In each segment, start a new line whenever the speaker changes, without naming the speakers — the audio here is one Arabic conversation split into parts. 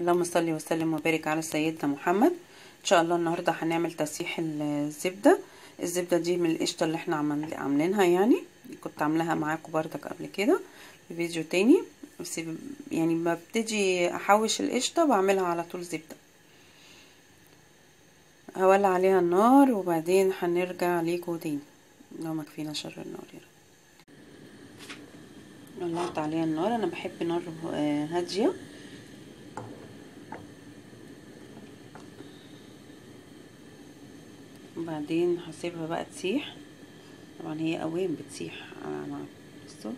اللهم صل وسلم وبارك على سيدنا محمد. ان شاء الله النهارده هنعمل تسييح الزبده دي من القشطه اللي احنا عاملينها، يعني كنت عاملاها معاكم بردك قبل كده في فيديو تاني، بس يعني ببتدي احوش القشطه بعملها على طول زبده. هولع عليها النار وبعدين هنرجع ليكم تاني لو ما كفينا شر النار. يعني ولعت عليها النار، انا بحب نار هاديه، وبعدين هسيبها بقى تسيح. طبعا هي قوام بتسيح مع بصوا.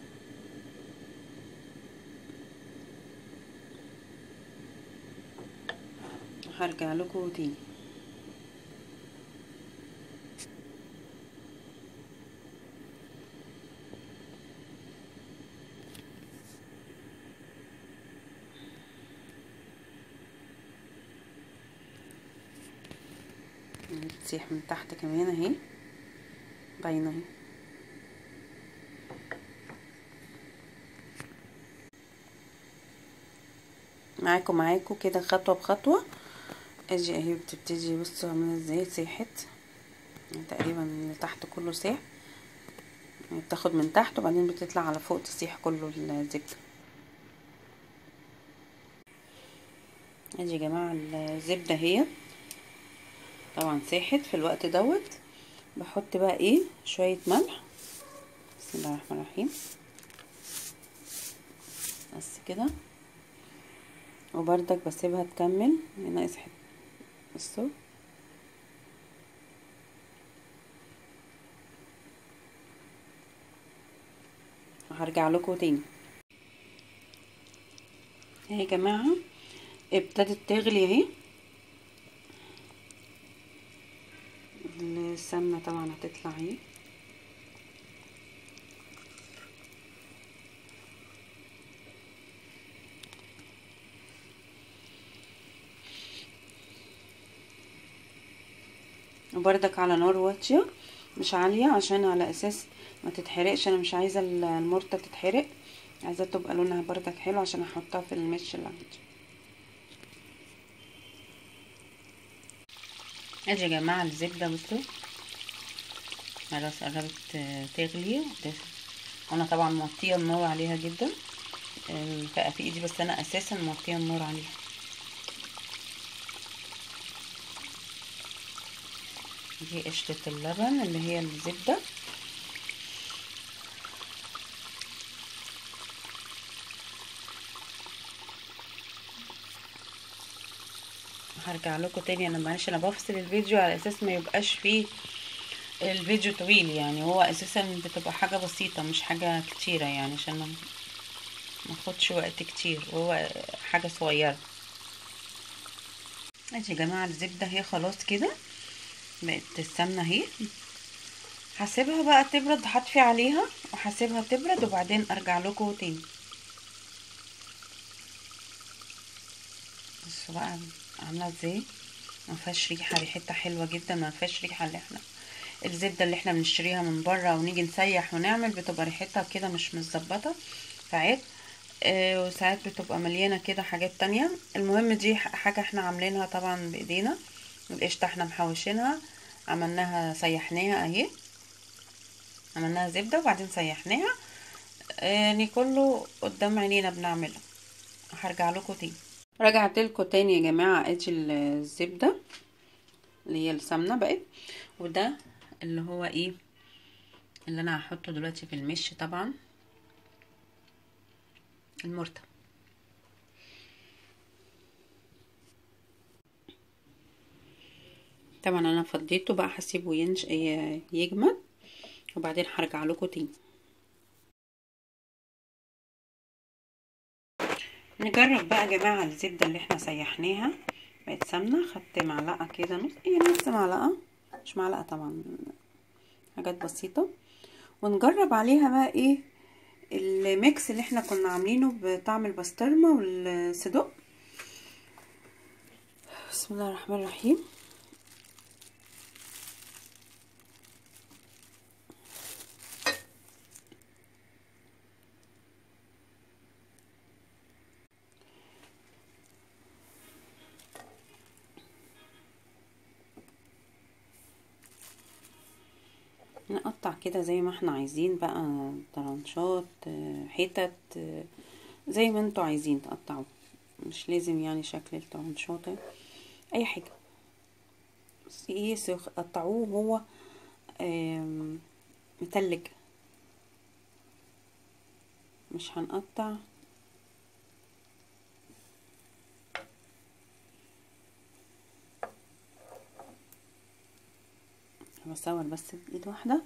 هرجع لكم تاني. بتسيح من تحت كمان اهي، باينه اهي. معاكم كده خطوه بخطوه. اجي اهي بتبتدي، بصوا عامله ازاي سيحت، يعني تقريبا اللي تحت كله ساح، يعني بتاخد من تحت وبعدين بتطلع على فوق تسيح كله الزبده. ادي يا جماعه الزبده اهي طبعا ساحت في الوقت دوت. بحط بقى ايه شويه ملح، بسم الله الرحمن الرحيم، بس كده، وبردك بسيبها تكمل. ناقص حته، بصوا هرجع لكم تاني. اهي يا جماعه ابتدت تغلي اهي، السمنه طبعا هتطلع اهي. وبردك على نار واطيه مش عاليه، عشان على اساس ما تتحرقش. انا مش عايزه المرته تتحرق، عايزه تبقى لونها بردك حلو عشان احطها في المش اللي عندي. ادي يا جماعه الزبده، بصوا خلاص قربت تغلي. وانا طبعا موطيه النار عليها جدا، بقى في ايدي، بس انا اساسا موطيه النار عليها. دي قشطه اللبن اللي هي الزبده. هرجع لكم تاني. انا معلش انا بفصل الفيديو على اساس ما يبقاش فيه الفيديو طويل، يعني هو اساسا بتبقى حاجه بسيطه مش حاجه كتيره، يعني عشان ما اخدش وقت كتير، وهو حاجه صغيره. ماشي يا جماعه الزبده هي خلاص كده بقت السمنه اهي. هسيبها بقى تبرد، هطفي عليها وهسيبها تبرد وبعدين ارجع لكم تاني. بصوا بقى عامله ازاي، ما فيهاش ريحه، ريحتها حلوه جدا، ما فيهاش ريحه اللي احنا الزبده اللي احنا بنشتريها من بره ونيجي نسيح ونعمل بتبقى ريحتها كده مش متظبطه ساعات. وساعات بتبقى مليانه كده حاجات تانية. المهم دي حاجه احنا عاملينها طبعا بايدينا. القشطه احنا محوشينها، عملناها سيحناها اهي، عملناها زبده وبعدين سيحناها، يعني كله قدام عينينا بنعمله. هرجع لكم تاني. رجعت لكم تاني يا جماعه. ادي الزبده اللي هي السمنه بقت، وده اللي هو ايه اللي انا هحطه دلوقتي في المش، طبعا المرتة. طبعا انا فضيته بقى، هسيبه يجمد وبعدين هرجع لكم تاني. نجرب بقى يا جماعه الزبده اللي احنا سيحناها بقت سمنه. خدت معلقه كده، نص معلقه، مش معلقه طبعا، حاجات بسيطه. ونجرب عليها بقى ايه الميكس اللي احنا كنا عاملينه بطعم البسطرمه والصدق. بسم الله الرحمن الرحيم. نقطع كده زي ما احنا عايزين بقى، طرنشات، حتت، زي ما انتوا عايزين تقطعوا، مش لازم يعني شكل الطرنشات، اي حاجه. بس ايه، قطعوه وهو متلج، مش هنقطع. بصور بس بايد واحده.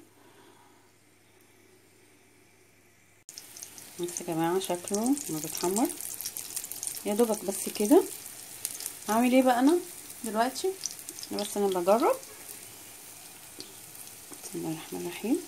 بس يا جماعه شكله ما بيتحمر يا دوبك بس كده. هعمل ايه بقى انا دلوقتي؟ بس انا بجرب. بسم الله الرحمن الرحيم.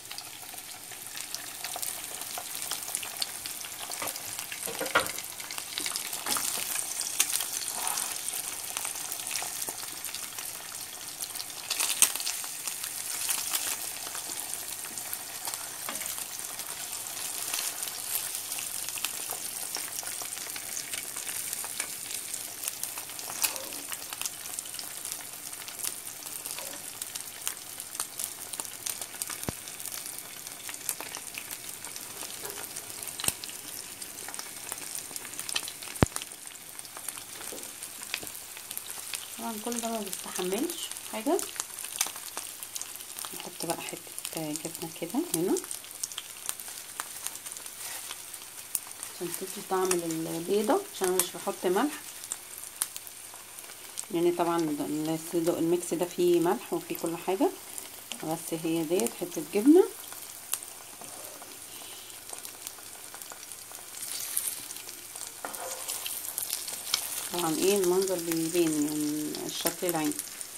طبعا كل ده ما بيستحملش حاجه. نحط بقى حته جبنه كده هنا عشان تدي طعم للبيضه، عشان انا مش بحط ملح، يعني طبعا الصدق الميكس ده فيه ملح وفيه كل حاجه، بس هي ديت حته جبنه. طبعا ايه المنظر بيبان يعني الشكل العين.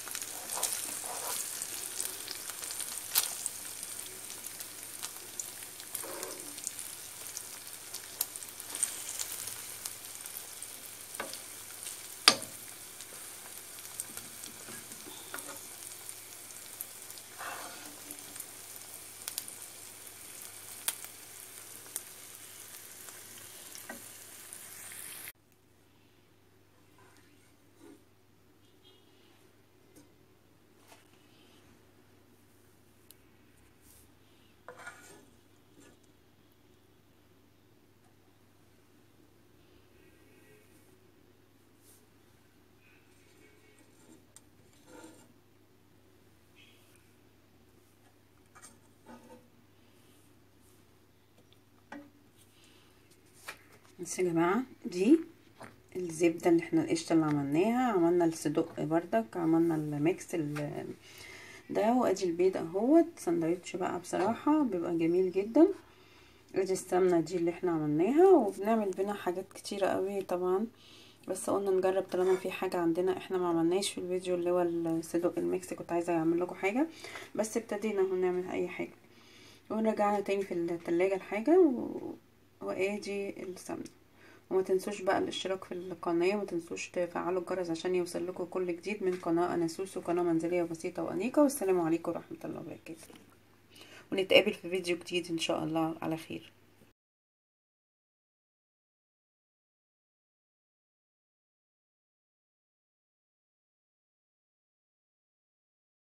بس يا جماعه دي الزبده اللي احنا القشطه اللي عملناها، عملنا الصدق بردك، عملنا الميكس ده، وادي البيض اهوت. سندوتش بقى بصراحه بيبقى جميل جدا. ادي السمنه دي اللي احنا عملناها، وبنعمل بينا حاجات كتيره قوي طبعا، بس قلنا نجرب طالما في حاجه عندنا احنا ما عملناش في الفيديو اللي هو الصدق الميكس. كنت عايزه اعمل لكم حاجه بس ابتدينا اهو نعمل اي حاجه، ورجعنا تاني في التلاجة الحاجه وادي السمنه. وما تنسوش بقى الاشتراك في القناه، وما تنسوش تفعلوا الجرس عشان يوصل لكم كل جديد من قناه انا سوسو، قناه منزليه بسيطه وانيقه. والسلام عليكم ورحمه الله وبركاته، ونتقابل في فيديو جديد ان شاء الله على خير.